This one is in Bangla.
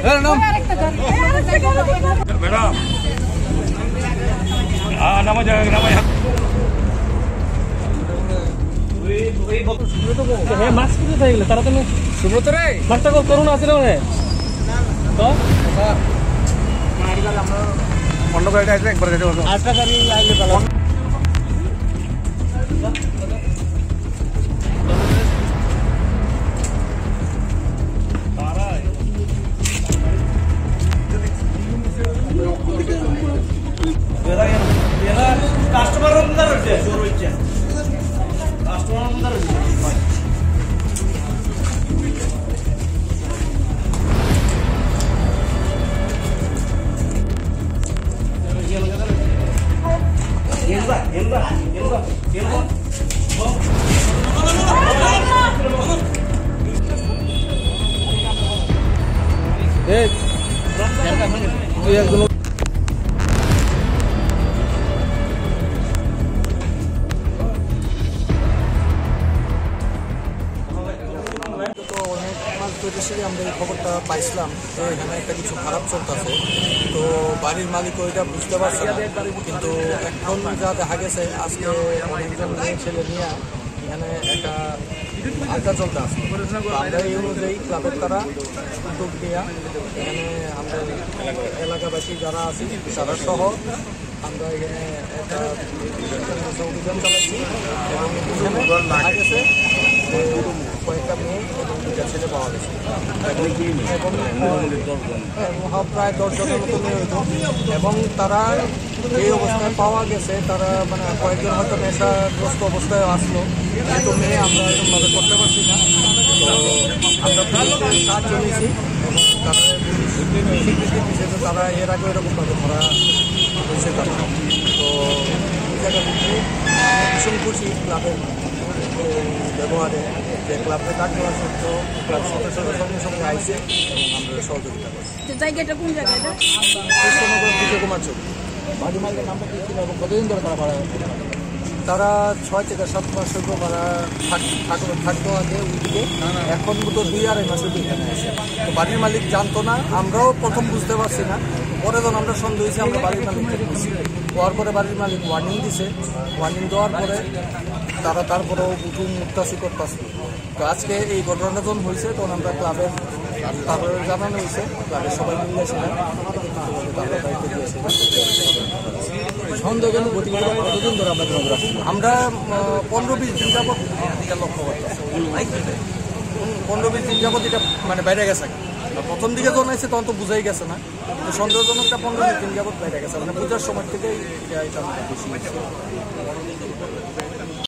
ম্যাডাম নামা জায়গা নামা মাছ কিনে থাকি গেলে তারা তুমি সুব্রত রে মাছটা কল করুন আছে না মানে তো আমরা অন্য গাড়িটা আসলে একবার যেতে পারবো আটটা গাড়ি আইলে ভালো কাস্টমার अंदर রয়েছে জোর হচ্ছে কাস্টমার अंदर রয়েছে আমরা এই খবরটা পাইছিলাম তো এখানে একটা কিছু খারাপ চলতেছে তো বাড়ির মালিক ওইটা বুঝতে পারছে না কিন্তু এখন যা দেখা গেছে আজকে অনেকজন মেয়ে ছেলে নিয়ে এখানে একটা আড্ডা চলতে আসছে আমরা এই অনুযায়ী ক্লাবের তারা উদ্যোগ নিয়ে এখানে আমরা এলাকাবাসী যারা আছি তারা সহ আমরা এখানে একটা অভিযান চালাচ্ছি এবং এখানে দেখা গেছে কয়েকটা মেয়ে এবং দুটা ছেলে পাওয়া গেছে প্রায় 10 জনের মতো মেয়ে হইত এবং তারা যে অবস্থায় পাওয়া গেছে তারা মানে কয়েকজন হয়তো নেশাগ্রস্ত অবস্থায় আসলো কিন্তু মেয়ে আমরা এরকমভাবে করতে পারছি না তো আমরা পুলিশের সাহায্য নিয়েছি এবং তারা স্বীকৃতি দিয়েছে যে তারা এর আগে এরকমভাবে ধরা হয়েছে তারা তো এই জায়গা থেকে ভীষণ খুশি ক্লাবের ব্যবহারে যে ক্লাবকে ডাক দেওয়া সত্ত্বেও ক্লাব সদস্যরা সঙ্গে সঙ্গে আইসে এবং আমরা সহযোগিতা করছি। জায়গাটা কোন জায়গাটা? কৃষ্ণনগর বিজয় কুমার চৌক। বাড়ি মালিকের নামটা কি ছিল এবং কতদিন ধরে তারা ভাড়া তারা 6 থেকে 7 মাস হইতো ভাড়া থাকতো আগে ওইদিকে এখন তো 2-2.5 মাস হইতো এখানে আসে তো বাড়ির মালিক জানতো না আমরাও প্রথম বুঝতে পারছি না পরে যখন আমরা সন্দেহ হয়েছি আমরা বাড়ির মালিককে দিচ্ছি হওয়ার পরে বাড়ির মালিক ওয়ার্নিং দিছে ওয়ার্নিং দেওয়ার পরে তারা তারপরেও উঠুন মুক্তাসি করতেছে তো আজকে এই ঘটনাটা যখন হয়েছে তখন আমরা ক্লাবের তারপরে জানানো হয়েছে ক্লাবের সবাই মিলেছিলাম সন্দেহ গতিবিধি কতদিন ধরে আমরা 15-20 দিন যাবত এটা লক্ষ্য করতেছি 15-20 দিন যাবত এটা মানে বাইরে গেছে প্রথম দিকে যখন এসে তখন তো বুঝাই গেছে না সন্দেহজনকটা 15-20 দিন যাবত বাইরে গেছে মানে পূজার সময় থেকে এটা বেশি